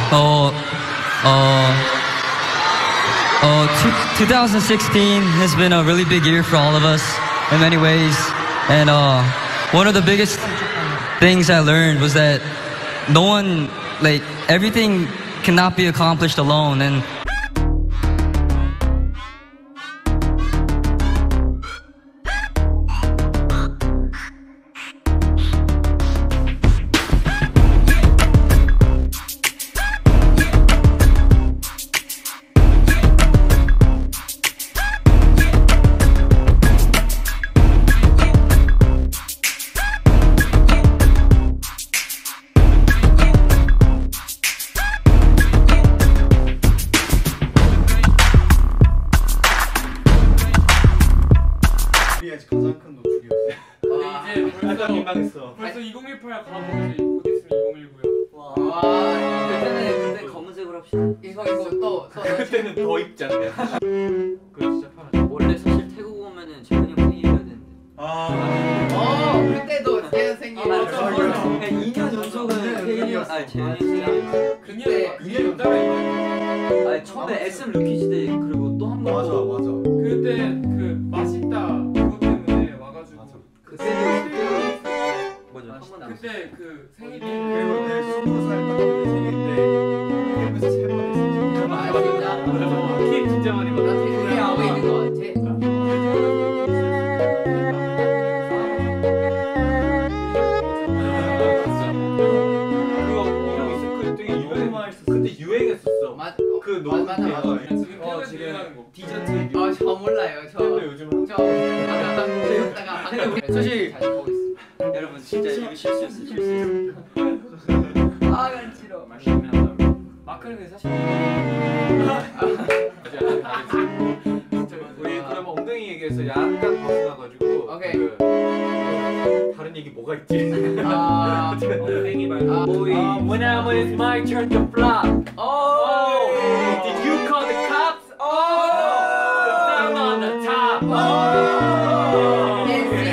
2016 has been a really big year for all of us in many ways, and one of the biggest things I learned was that no one, like, everything cannot be accomplished alone. And 벌써 2018 가보지. 곧 있으면 2019야. 와. 그때 검은색으로 합시다. 이거 또 그때는 더 입잖아요. 그거 진짜 편하죠. 원래 사실 태국 오면은 재현이 형 생일이어야 되는데. 그때도 재현 생일. 맞아. 2년 연속은 태일이었어. 재현이 생일. 그때 2년 연달아 아니 처음에 SM 루키즈 때 그리고 또 한 번. 맞아. 그때 그 맛있다 그것 때문에 와가지고. 그때 그 생일이 그리고 내 20살 딱 생일 때 태국에서 3번 했었지. 맞아. 케이크 진짜 많이 받아. 태국에 아무 있는 거 같아. 그거 이름 있어. 그때 유행했었어. 그때 유행했었어. 맞아. 그 노래 맞아. 지금 태국에서 유행하는 거. 디저트. 저 몰라요. 저 요즘 배웠다가 사실 잘 보고 있어. 여러분 진짜 이거 실수였어. 아 간지러. 마크는 사실. 우리 그럼 엉덩이 얘기해서 약간 벗어나가지고. 오케이. 다른 얘기 뭐가 있지? 엉덩이 말고. Whenever it's my turn to flop. Oh, did you call the cops? Oh, down on the top. Oh,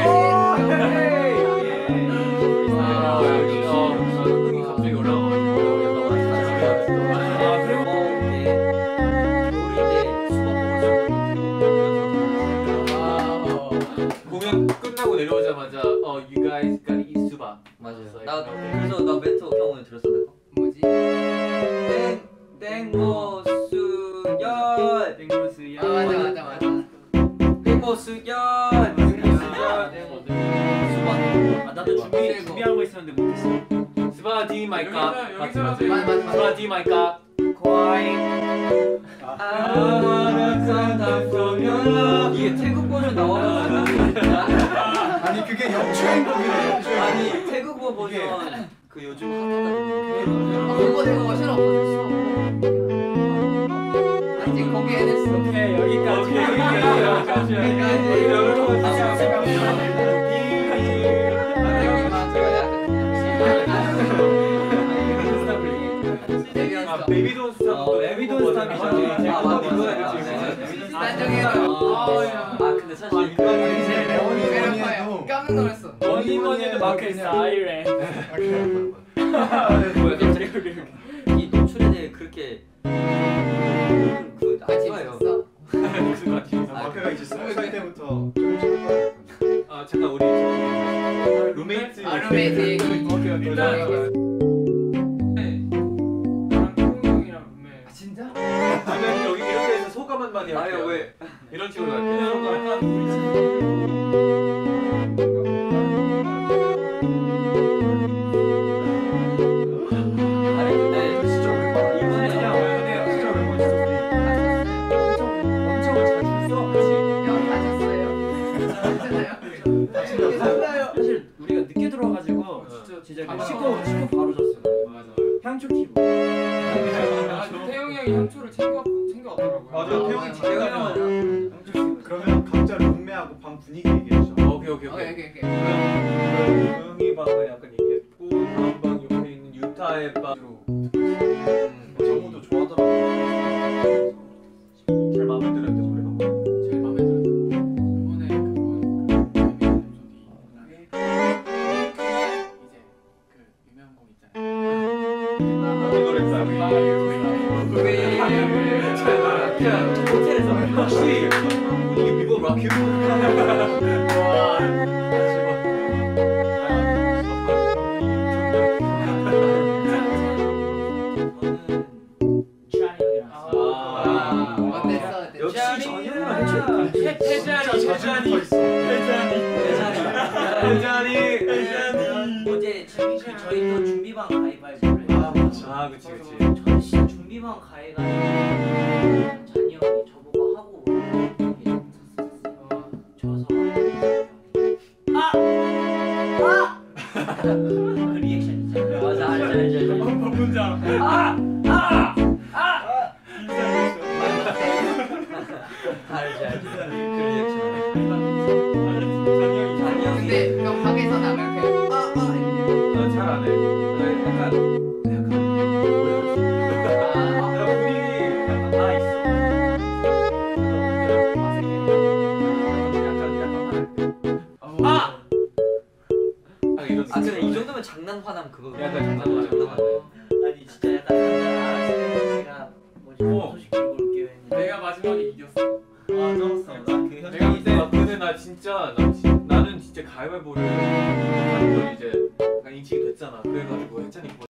엉덩이 갑자기 올라가가지고 공연 끝나고 내려오자마자 you guys gotta eat 수박. 맞아요. 나 그래서 나 멘트 형 오늘 들었어 내가. 뭐지? 땡모수연. 땡모수연. 맞아. 땡모수연. 수박. 나도 준비하고 있었는데 못했어. 수박 D 마이 갓. 여기서 수박 D 마이 갓. 이게 태국 버전 나와가지고. 아니 그게 역주행곡이래. 아니 태국어 버전 그 요즘 핫하거든요. 그거 내가 워셔 없어졌어. 아직 공개해냈어. 오케이 여기까지. 베이비돈 스탑. 베이비돈 스탑이죠. 아 이거야. 근데 사실 제일 레원이 깜짝 놀랐어. 뭐니 해도 마크 사이렌. 이 노출에 대해 그렇게 아직 좋아요. 있었어? 마크가 이제 20살 때부터 조금씩. 잠깐 우리 룸메이트. 룸메이트 얘기. 오케이. 나랑 태국 형이랑 룸메. 진짜? 지금 여기 이렇게 해서 소감 한마디 할게요. 왜? 이런 식으로 갈게요. 사실 우리가 늦게 들어와가지고 진짜 씻고 바로 잤어요. 맞아. 향초 피고. 태용이 형이 향초를 챙겨왔더라고요. 맞아. 태용이 태용이 그러면 각자 룸메하고 방 분위기 얘기해줘. 오케이. 조용히 방은 약간 얘기했고 다음 방 옆에 있는 유타의 방으로 정우도 좋아하더라고. 잘 마음에 들었대 저희가. 제일 마음에 들었어. 이번에 그거 이제 그 유명한 곡 있잖아요. 호텔에서 혹시 이게 미국 락큐? 역시 전형이랑 대잔이 어제 저희 또 준비방 가위바위보를 아 그치 저는 진짜 준비방 가해가지고 잔이 형이 저보고 하고 이렇게 졌어요. 그 리액션 있잖아요. 맞아, 알지. 뭔지 알아. 알지. 그 리액션. 근데 형 방에서 나면 그냥 잘안 해. 약간 분위기 약간 다 있어. 근데 이 정도면 장난 화남 그거. 약간